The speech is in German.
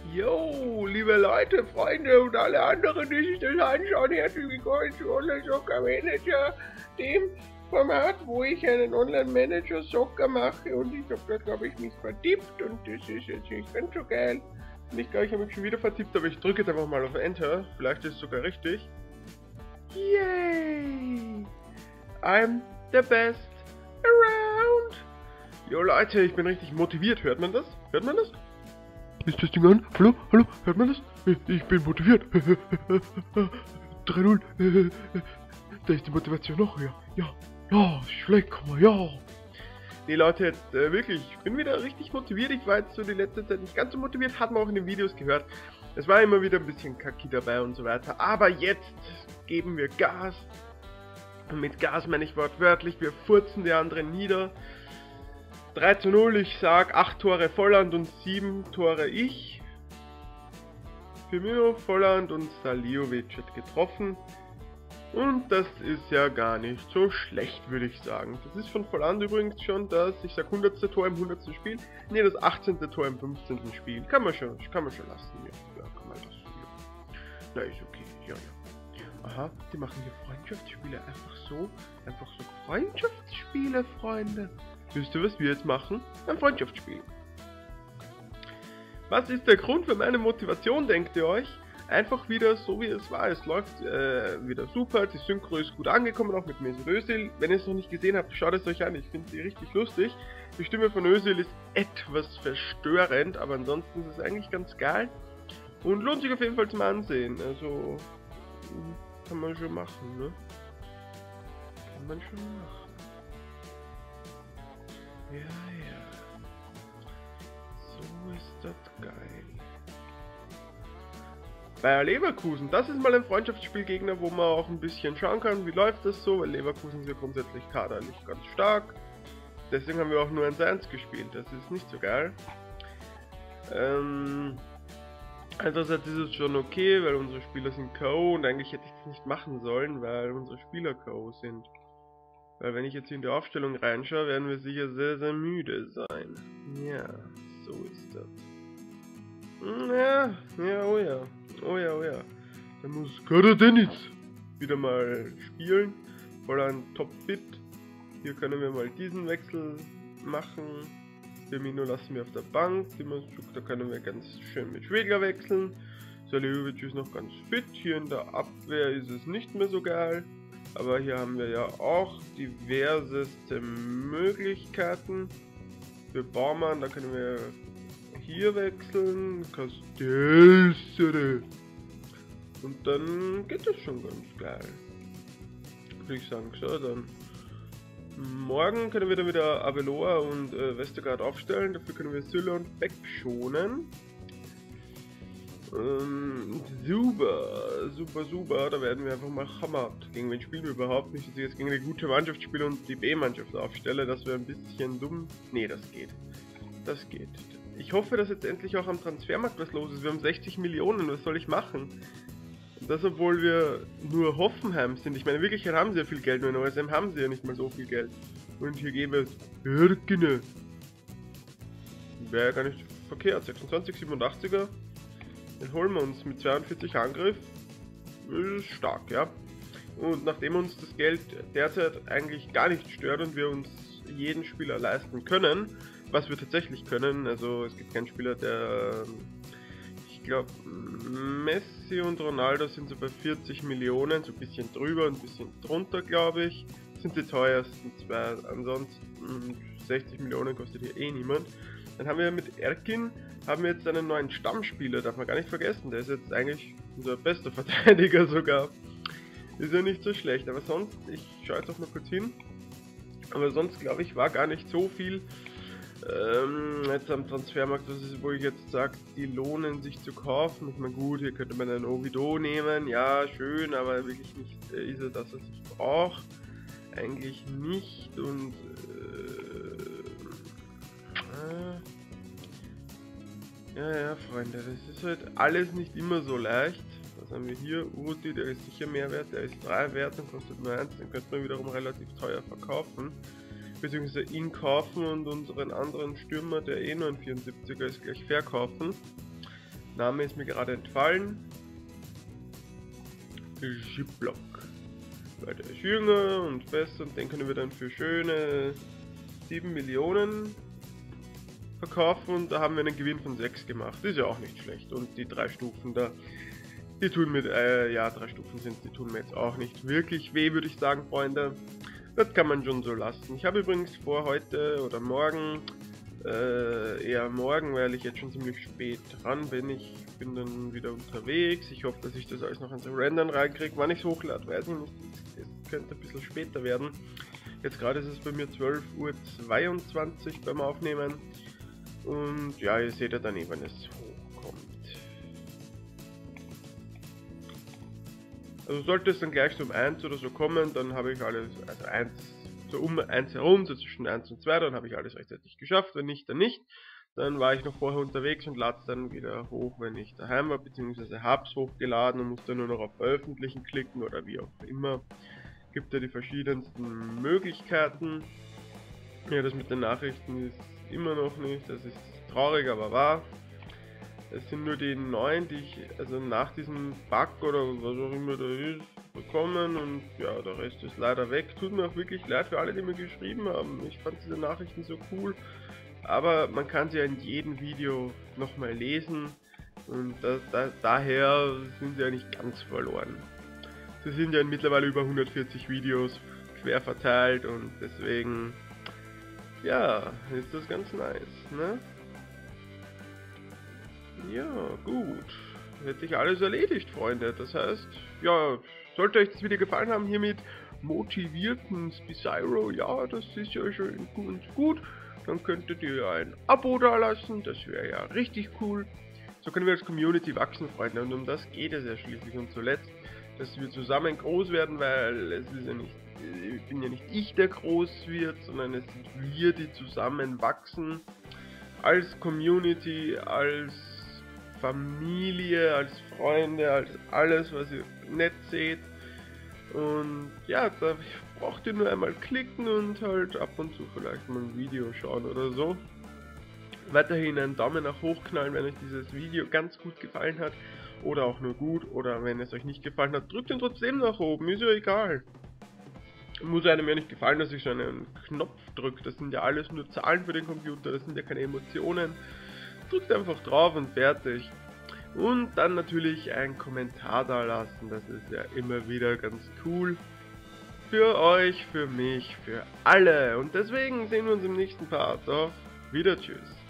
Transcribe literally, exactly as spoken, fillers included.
Jo, liebe Leute, Freunde und alle anderen, die sich das anschauen, herzlich willkommen zu Online Soccer Manager, dem Format, wo ich einen Online Manager Soccer mache, und ich habe da, glaube ich, mich vertippt und das ist jetzt nicht ganz so geil. Und ich glaube, ich habe mich schon wieder vertippt, aber ich drücke jetzt einfach mal auf Enter, vielleicht ist es sogar richtig. Yay! I'm the best around! Jo Leute, ich bin richtig motiviert, hört man das? Hört man das? Ist das Ding an? Hallo? Hallo? Hört man das? Ich bin motiviert. drei null. Da ist die Motivation noch. Ja, ja, ja, schlägt, komm mal, ja. Nee Leute, jetzt äh, wirklich, ich bin wieder richtig motiviert. Ich war jetzt so die letzte Zeit nicht ganz so motiviert, hat man auch in den Videos gehört. Es war immer wieder ein bisschen kacki dabei und so weiter. Aber jetzt geben wir Gas. Und mit Gas meine ich wortwörtlich, wir furzen die anderen nieder. drei zu null, ich sag acht Tore Volland und sieben Tore ich. Firmino, Volland und Saliovic hat getroffen. Und das ist ja gar nicht so schlecht, würde ich sagen. Das ist von Volland übrigens schon das, ich sag hundertste Tor im hundertsten Spiel. Ne, das achtzehnte Tor im fünfzehnten Spiel. Kann man schon, kann man schon lassen. Ja, ja kann man lassen. Ja. Na, ist okay, ja, ja. Aha, die machen hier Freundschaftsspiele einfach so. Einfach so Freundschaftsspiele, Freunde. Wisst ihr, was wir jetzt machen? Ein Freundschaftsspiel. Was ist der Grund für meine Motivation, denkt ihr euch? Einfach wieder so wie es war. Es läuft äh, wieder super, die Synchro ist gut angekommen, auch mit Mesut Özil. Wenn ihr es noch nicht gesehen habt, schaut es euch an, ich finde sie richtig lustig. Die Stimme von Özil ist etwas verstörend, aber ansonsten ist es eigentlich ganz geil. Und lohnt sich auf jeden Fall zum Ansehen. Also, kann man schon machen, ne? Kann man schon machen. Ja, ja. So ist das geil. Bayer Leverkusen, das ist mal ein Freundschaftsspielgegner, wo man auch ein bisschen schauen kann, wie läuft das so, weil Leverkusen ist ja grundsätzlich kaderlich ganz stark. Deswegen haben wir auch nur eins eins gespielt, das ist nicht so geil. Ähm, andererseits ist es schon okay, weil unsere Spieler sind K O und eigentlich hätte ich das nicht machen sollen, weil unsere Spieler K O sind. Weil wenn ich jetzt in die Aufstellung reinschaue, werden wir sicher sehr, sehr müde sein. Ja, so ist das. Ja, ja, oh ja. Oh ja, oh ja. Da muss Kader Dennis wieder mal spielen. Voll ein Top-Fit. Hier können wir mal diesen Wechsel machen. Firmino lassen wir auf der Bank. Da können wir ganz schön mit Schwegler wechseln. Saliovic ist noch ganz fit. Hier in der Abwehr ist es nicht mehr so geil. Aber hier haben wir ja auch diverseste Möglichkeiten. Für Baumann, da können wir hier wechseln. Castells. Und dann geht das schon ganz geil. Würde ich sagen. So, dann. Morgen können wir dann wieder Aveloa und äh, Westergaard aufstellen. Dafür können wir Süle und Beck schonen. Ähm, super, super, super. Da werden wir einfach mal Hammer. Gegen wen spielen wir überhaupt nicht? Dass ich jetzt gegen eine gute Mannschaft spiele und die B-Mannschaft aufstelle. Das wäre ein bisschen dumm. Nee, das geht. Das geht. Ich hoffe, dass jetzt endlich auch am Transfermarkt was los ist. Wir haben sechzig Millionen. Was soll ich machen? Und das, obwohl wir nur Hoffenheim sind. Ich meine, in Wirklichkeit haben sie ja viel Geld. Nur in O S M haben sie ja nicht mal so viel Geld. Und hier geben wir es Erkine. Wäre ja gar nicht verkehrt. sechsundzwanzig, siebenundachtziger. Den holen wir uns mit zweiundvierzig Angriff. Ist stark, ja. Und nachdem uns das Geld derzeit eigentlich gar nicht stört und wir uns jeden Spieler leisten können, was wir tatsächlich können, also es gibt keinen Spieler, der, ich glaube, Messi und Ronaldo sind so bei vierzig Millionen, so ein bisschen drüber und ein bisschen drunter, glaube ich, sind die teuersten zwei. Ansonsten sechzig Millionen kostet hier eh niemand. Dann haben wir mit Erkin, haben wir jetzt einen neuen Stammspieler, darf man gar nicht vergessen, der ist jetzt eigentlich unser bester Verteidiger sogar. Ist ja nicht so schlecht, aber sonst, ich schaue jetzt auch mal kurz hin, aber sonst glaube ich war gar nicht so viel ähm, jetzt am Transfermarkt, das ist, wo ich jetzt sage, die lohnen sich zu kaufen. Ich meine gut, hier könnte man einen Ovido nehmen, ja schön, aber wirklich nicht äh, ist er das, was ich brauche. Eigentlich nicht und äh, ja, ja, Freunde, das ist halt alles nicht immer so leicht. Was haben wir hier? Uti, der ist sicher mehr wert, der ist drei wert und kostet nur eins, den könnte man wiederum relativ teuer verkaufen. Beziehungsweise ihn kaufen und unseren anderen Stürmer, der eh nur ein vierundsiebziger ist, gleich verkaufen. Name ist mir gerade entfallen. Ziploc. Weil der ist jünger und besser und den können wir dann für schöne sieben Millionen verkaufen und da haben wir einen Gewinn von sechs gemacht. Das ist ja auch nicht schlecht. Und die drei Stufen da, die tun mir, äh, ja, drei Stufen sind, die tun mir jetzt auch nicht wirklich weh, würde ich sagen, Freunde. Das kann man schon so lassen. Ich habe übrigens vor, heute oder morgen, äh, eher morgen, weil ich jetzt schon ziemlich spät dran bin. Ich bin dann wieder unterwegs. Ich hoffe, dass ich das alles noch ans Rendern reinkriege. Wann ich es hochlade, weiß ich nicht. Es könnte ein bisschen später werden. Jetzt gerade ist es bei mir zwölf Uhr zweiundzwanzig beim Aufnehmen. Und ja, ihr seht ja dann eh, wenn es hochkommt. Also sollte es dann gleich so um eins oder so kommen, dann habe ich alles, also eins, so um eins herum, so zwischen eins und zwei, dann habe ich alles rechtzeitig geschafft. Wenn nicht, dann nicht. Dann war ich noch vorher unterwegs und lade es dann wieder hoch, wenn ich daheim war, beziehungsweise habe es hochgeladen und muss dann nur noch auf Veröffentlichen klicken oder wie auch immer. Gibt ja die verschiedensten Möglichkeiten. Ja, das mit den Nachrichten ist immer noch nicht, das ist traurig, aber wahr. Es sind nur die neuen, die ich also nach diesem Bug oder was auch immer da ist, bekommen und ja, der Rest ist leider weg. Tut mir auch wirklich leid für alle, die mir geschrieben haben. Ich fand diese Nachrichten so cool, aber man kann sie ja in jedem Video nochmal lesen und da, da, daher sind sie ja nicht ganz verloren. Sie sind ja mittlerweile über hundertvierzig Videos quer verteilt und deswegen, ja, ist das ganz nice, ne? Ja, gut. Hätte ich alles erledigt, Freunde. Das heißt, ja, sollte euch das Video gefallen haben, hiermit motivierten Spyro, ja, das ist ja schön und gut. Dann könntet ihr ein Abo da lassen, das wäre ja richtig cool. So können wir als Community wachsen, Freunde, und um das geht es ja schließlich und zuletzt, dass wir zusammen groß werden, weil es ist ja nicht, ich bin ja nicht ich, der groß wird, sondern es sind wir, die zusammen wachsen, als Community, als Familie, als Freunde, als alles, was ihr nett seht. Und ja, da braucht ihr nur einmal klicken und halt ab und zu vielleicht mal ein Video schauen oder so. Weiterhin einen Daumen nach hoch knallen, wenn euch dieses Video ganz gut gefallen hat. Oder auch nur gut, oder wenn es euch nicht gefallen hat, drückt ihn trotzdem nach oben, ist ja egal. Muss einem ja nicht gefallen, dass ich so einen Knopf drücke, das sind ja alles nur Zahlen für den Computer, das sind ja keine Emotionen. Drückt einfach drauf und fertig. Und dann natürlich einen Kommentar da lassen, das ist ja immer wieder ganz cool. Für euch, für mich, für alle. Und deswegen sehen wir uns im nächsten Part. Auf Wieder, tschüss.